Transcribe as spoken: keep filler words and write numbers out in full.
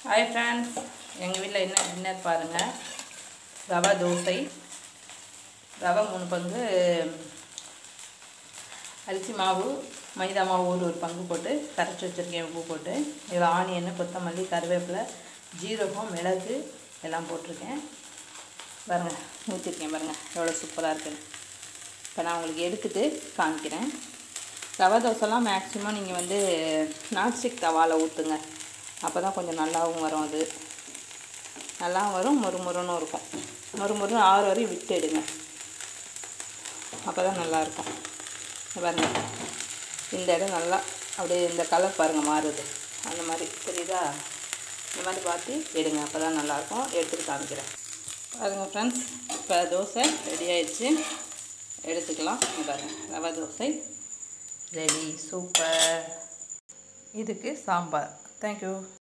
Hi friends, எங்கள் வீட்டில் என்ன டின்னர் பாருங்கள். ரவா தோசை, ரவை மூணு பங்கு, அரிசி மாவு, மைதா மாவு ஒரு ஒரு பங்கு போட்டு கரைச்சி வச்சுருக்கேன். உப்பு போட்டு இதில் ஆனியன், கொத்தமல்லி, கருவேப்பிலை, ஜீரகம், மிளகு எல்லாம் போட்டிருக்கேன். பாருங்கள், ஊற்றிருக்கேன் பாருங்கள் எவ்வளோ சூப்பராக இருக்குன்னு. இப்போ நான் உங்களுக்கு எடுத்துகிட்டு காமிக்கிறேன். ரவை தோசைலாம் மேக்ஸிமம் நீங்கள் வந்து நான்ஸ்டிக் தவாவில் ஊற்றுங்க. அப்போ தான் கொஞ்சம் நல்லாவும் வரும். அது நல்லாவும் வரும், மொறு மொறுன்னு இருக்கும். மொறு மொறுன்னு ஆறு வரையும் விட்டு எடுங்க, அப்போ தான் நல்லாயிருக்கும். பாருங்கள், இந்த இடம் நல்லா அப்படியே இந்த கலர் பாருங்கள் மாறுது, அந்த மாதிரி தெரியுதா? இந்த மாதிரி பார்த்து எடுங்க, அப்போ தான் நல்லாயிருக்கும். எடுத்துகிட்டு காமிக்கிறேன் பாருங்கள் ஃப்ரெண்ட்ஸ். இப்போ தோசை ரெடி ஆயிடுச்சு, எடுத்துக்கலாம். பாருங்கள், ரவை தோசை ரெடி, சூப்பர். இதுக்கு சாம்பார். தேங்க்யூ.